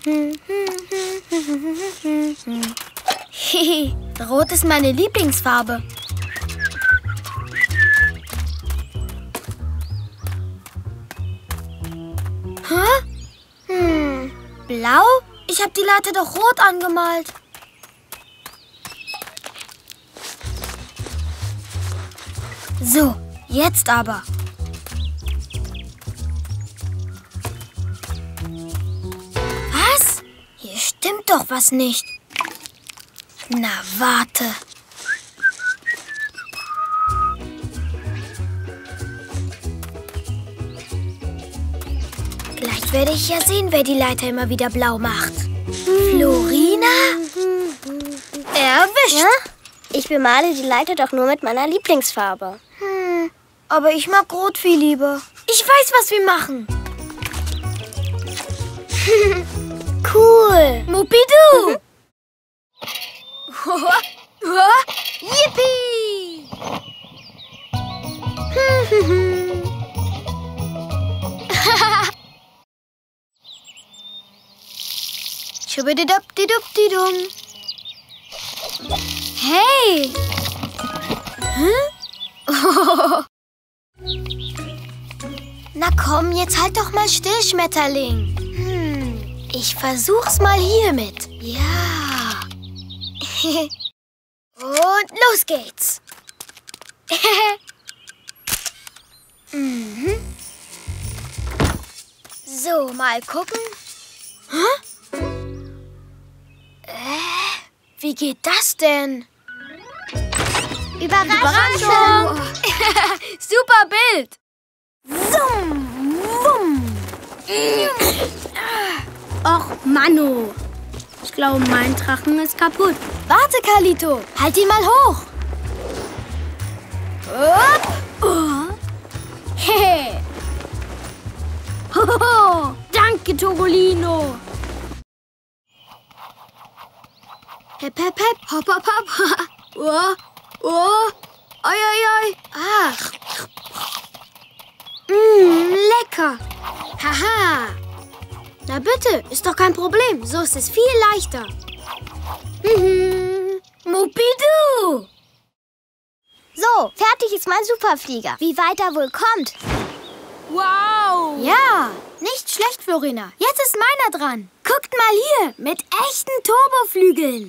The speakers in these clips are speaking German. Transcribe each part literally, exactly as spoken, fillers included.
Rot ist meine Lieblingsfarbe. Hä? Hm, blau? Ich habe die Leiter doch rot angemalt. So, jetzt aber. Was? Hier stimmt doch was nicht. Na, warte. Gleich werde ich ja sehen, wer die Leiter immer wieder blau macht. Florina? Erwischt. Ja? Ich bemale die Leiter doch nur mit meiner Lieblingsfarbe. Hm, aber ich mag Rot viel lieber. Ich weiß, was wir machen. Cool. Mupidu! Yippie! Schubididubdidubdidum. Hey! Hm? Na komm, jetzt halt doch mal still, Schmetterling. Hm, ich versuch's mal hiermit. Ja. Und los geht's. Mhm. So, mal gucken. Hä? Äh, wie geht das denn? Überraschung! Super Bild! Summ, wumm. Och, Manu. Ich glaube, mein Drachen ist kaputt. Warte, Kalito. Halt ihn mal hoch. Upp. Oh. Hey. Hohoho. Danke, Togolino. Hep, hep, hep. Hopp, hopp, hopp. Oh, oh. Oi, oi, oi. Ach. Mmm, lecker. Haha. Na bitte, ist doch kein Problem. So ist es viel leichter. Mhm. Mupidu! So, fertig ist mein Superflieger. Wie weit er wohl kommt. Wow. Ja, nicht schlecht, Florina. Jetzt ist meiner dran. Guckt mal hier, mit echten Turboflügeln.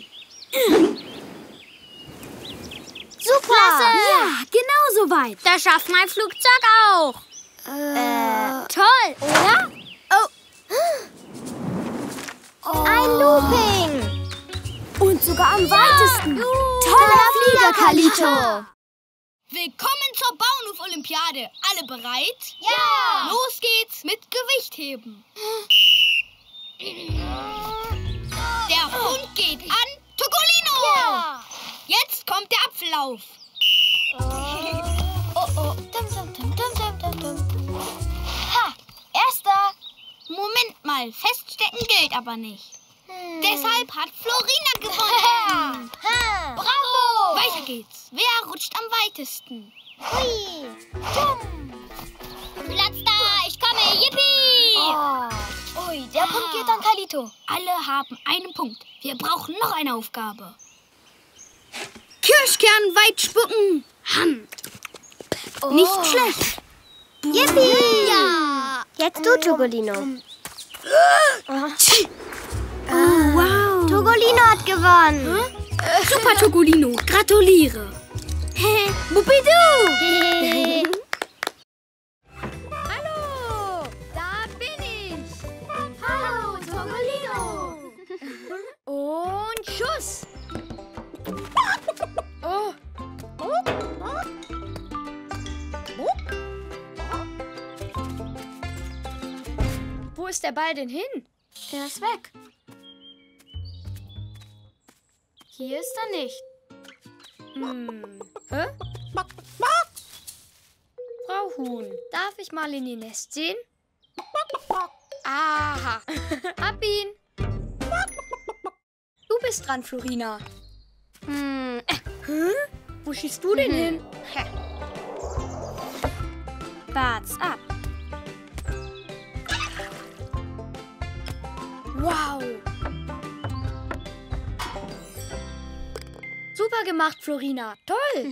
Super. Ja, genau so weit. Das schafft mein Flugzeug auch. Äh, Toll, oder? Oh. Ein Looping. Und sogar am weitesten. Toller Flieger, Kalito. Willkommen zur Bauernhof-Olympiade. Alle bereit? Ja. Los geht's mit Gewichtheben. Der Hund geht an Togolino. Ja. Jetzt kommt der Apfellauf. Oh, oh. Dum, dum, dum, dum, dum, dum, dum. Ha, erster. Moment mal, feststecken gilt aber nicht. Hm. Deshalb hat Florina gewonnen. Ha. Bravo! Weiter geht's. Wer rutscht am weitesten? Hui. Dumm. Platz da, ich komme, yippie! Oh. Ui, der Punkt geht an Kalito. Alle haben einen Punkt. Wir brauchen noch eine Aufgabe. Kirschkern weit spucken. Ham. Oh. Nicht schlecht. Yippie! Ja. Jetzt du, Togolino. Oh, wow. Togolino hat gewonnen. Super, Togolino. Gratuliere. Hä? Mupidu! Hallo, da bin ich. Hallo, Togolino. Und Schuss. Oh. Wo ist der Ball denn hin? Er ist weg. Hier ist er nicht. Hm. Hä? Frau Huhn, darf ich mal in Ihr Nest sehen? Aha. Hab ihn. Du bist dran, Florina. Hm. Äh. Hä? Wo schießt du denn hin? Wart's ab. Wow. Super gemacht, Florina. Toll.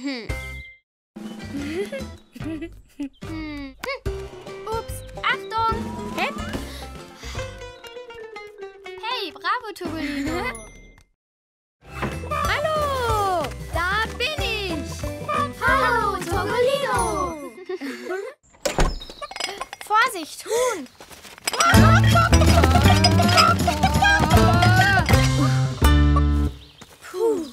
Ups, Achtung. Hep. Hey, bravo, Topolino. Hallo, da bin ich. Hallo, Topolino. Vorsicht, Huhn. Puh.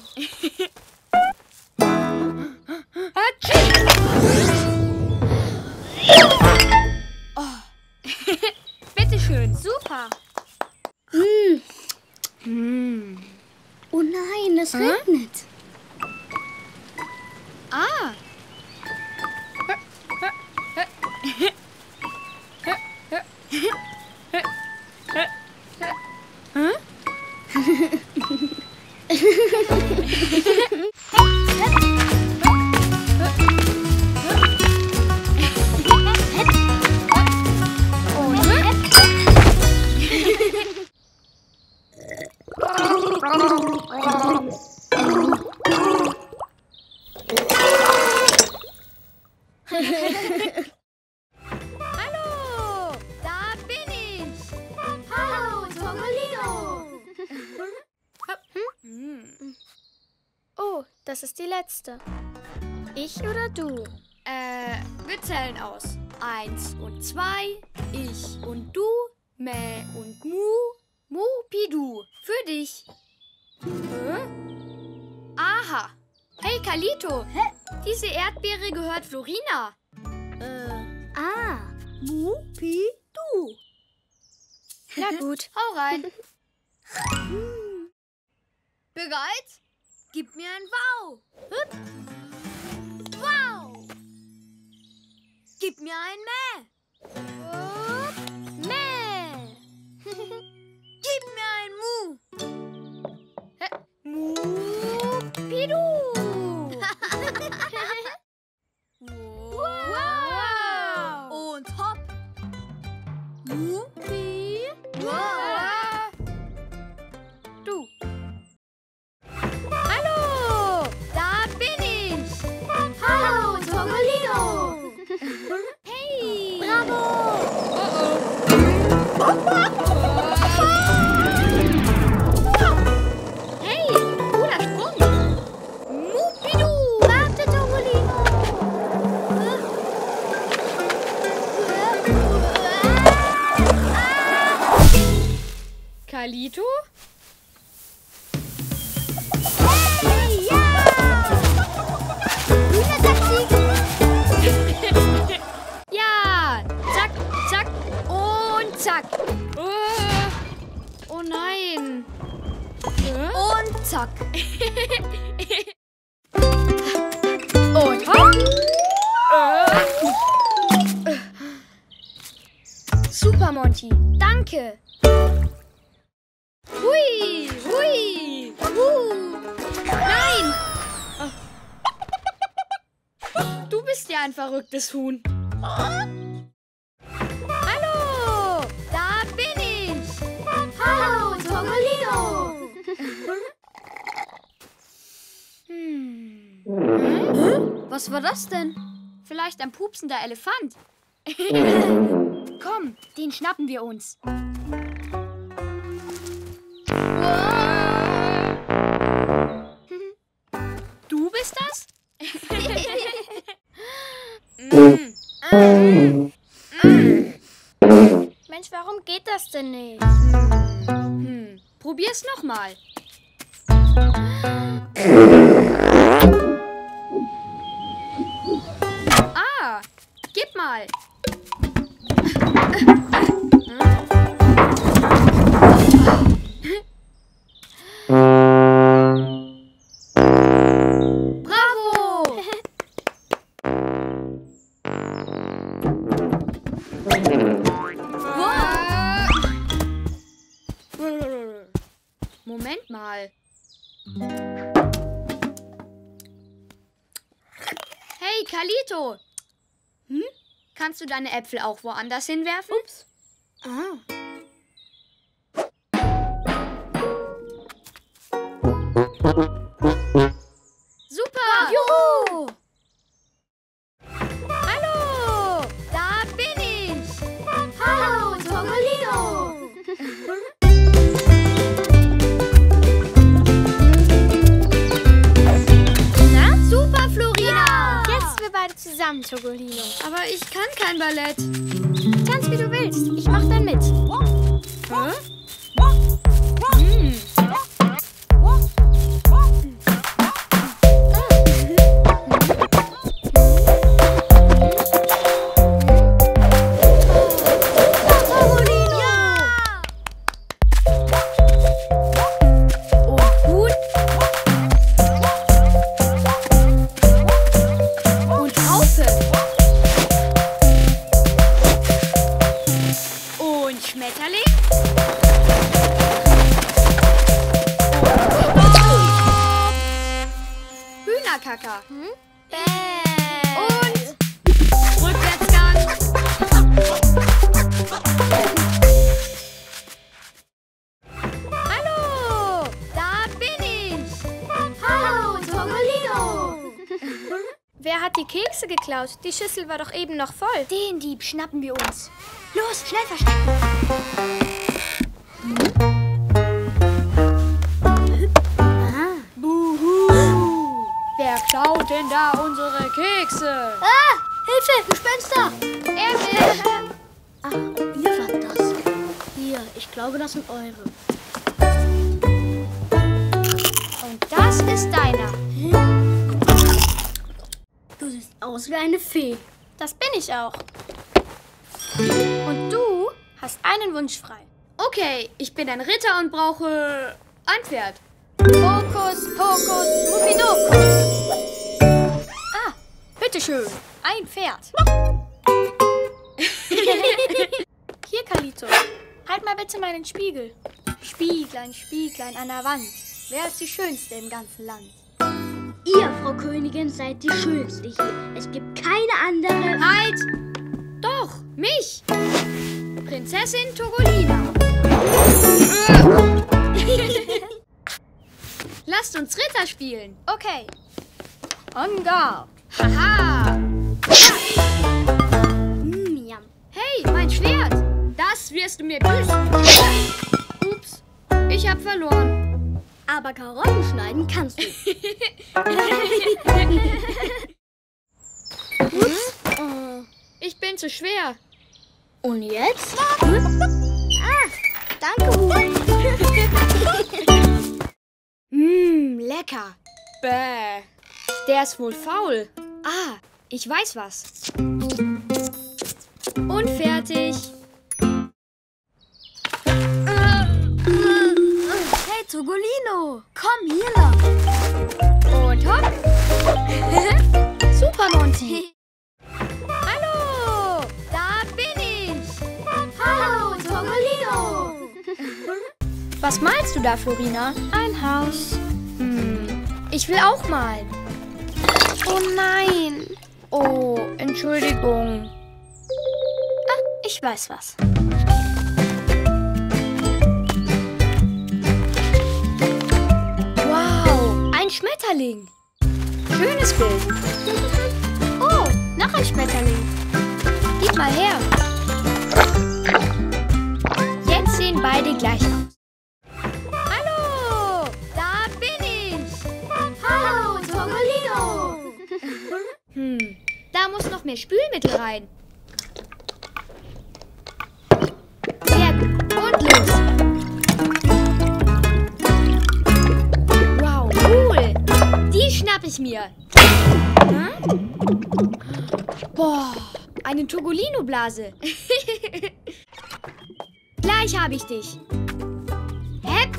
Oh. Bitteschön, super. Hm. Hm. Oh nein, es regnet. Ah. Hallo, da bin ich. Hallo, Topolino. Hm. Oh, das ist die letzte. Ich oder du? Äh, wir zählen aus. Eins und zwei, ich und du, Mäh und Mu, Mu, Pidu. Für dich. Hä? Aha. Hey, Kalito. Hä? Diese Erdbeere gehört Florina. Äh, Ah. Mu, Pi, Du. Na gut, hau rein. Bereit? Gib mir ein Wow. Hup. Wow. Gib mir ein Mäh. Hup. Mäh. Gib mir ein Mu. Hä? Mu, Pidu. Wow. Und hopp. Mu, Pi, wow. Du. Hallo, da bin ich. Hallo, Topolino. Hey. Bravo. Hey, cooler Sprung. Mupidu. Warte, Topolino. Kalito? Hey, ja. Hühnertaxi. Ja, zack, zack und zack. Oh, oh nein. Und zack. Und hopp. Super, Monty. Danke. Hui, hui, hu. Nein. Du bist ja ein verrücktes Huhn. Hallo, da bin ich. Hallo, Topolino. Hm. Hm? Was war das denn? Vielleicht ein pupsender Elefant. Komm, den schnappen wir uns. Du bist das? Mensch, warum geht das denn nicht? Hm. Probier's nochmal. Ah, gib mal. Bravo! Moment mal. Hey, Kalito. Hm? Kannst du deine Äpfel auch woanders hinwerfen? Ups. Ah. zusammen, Togolino. Aber ich kann kein Ballett. Tanz, wie du willst. Ich mach dann mit. Hä? Hm. Hühnerkacker. Hm? Und Rückwärtsgang. Hallo, da bin ich. Hallo, Togolino. Wer hat die Kekse geklaut? Die Schüssel war doch eben noch voll. Den Dieb schnappen wir uns. Los, schnell verstecken. Wer klaut denn da unsere Kekse? Ah, Hilfe, Gespenster! Er will. Ach, ihr wart das. Hier, ich glaube, das sind eure. Und das ist deiner. Du siehst aus wie eine Fee. Das bin ich auch. Und du hast einen Wunsch frei. Okay, ich bin ein Ritter und brauche ein Pferd. Hokus, Pokus, Mupidokus. Ah, bitteschön, ein Pferd. Hier, Kalito, halt mal bitte meinen Spiegel. Spieglein, Spieglein an der Wand. Wer ist die Schönste im ganzen Land? Ihr, Frau Königin, seid die Schönste hier. Es gibt keine andere... Halt! Doch, mich! Prinzessin Togolina. Lasst uns Ritter spielen. Okay. En garde. Haha. Mm, ja. Hey, mein Schwert. Das wirst du mir büßen. Ups, ich hab verloren. Aber Karotten schneiden kannst du. Ups. Oh, ich bin zu schwer. Und jetzt? Ah, danke, Huhn. Mmm, lecker. Bäh. Der ist wohl faul. Ah, ich weiß was. Und fertig. Hey, Togolino, komm hier lang. Und hopp. Super, Monty. Hallo, da bin ich. Hallo, Togolino. Was malst du da, Florina? Ein Haus. Hm, ich will auch malen. Oh nein. Oh, Entschuldigung. Ah, ich weiß was. Wow, ein Schmetterling. Schönes Bild. Oh, noch ein Schmetterling. Gib mal her. Jetzt sehen beide gleich aus. Hallo, da bin ich. Hallo, Togolino. Hm, da muss noch mehr Spülmittel rein. Sehr gut. Und los. Wow, cool. Die schnapp ich mir. Hm? Boah, eine Togolino-Blase. Gleich habe ich dich. Hepp.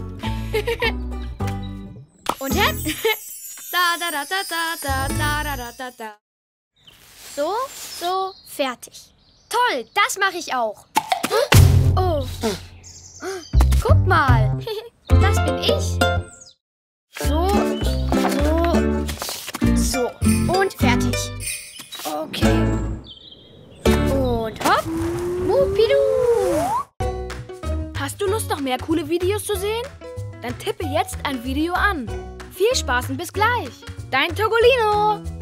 Und hepp. Da, da, da, da, da, da, da, da, da, da. So, so, fertig. Toll, das mache ich auch. Oh. Guck mal. Das bin ich. So, so, so. Und fertig. Okay. Und hopp. Mupidu. Hast du Lust, noch mehr coole Videos zu sehen? Dann tippe jetzt ein Video an. Viel Spaß und bis gleich. Dein Togolino.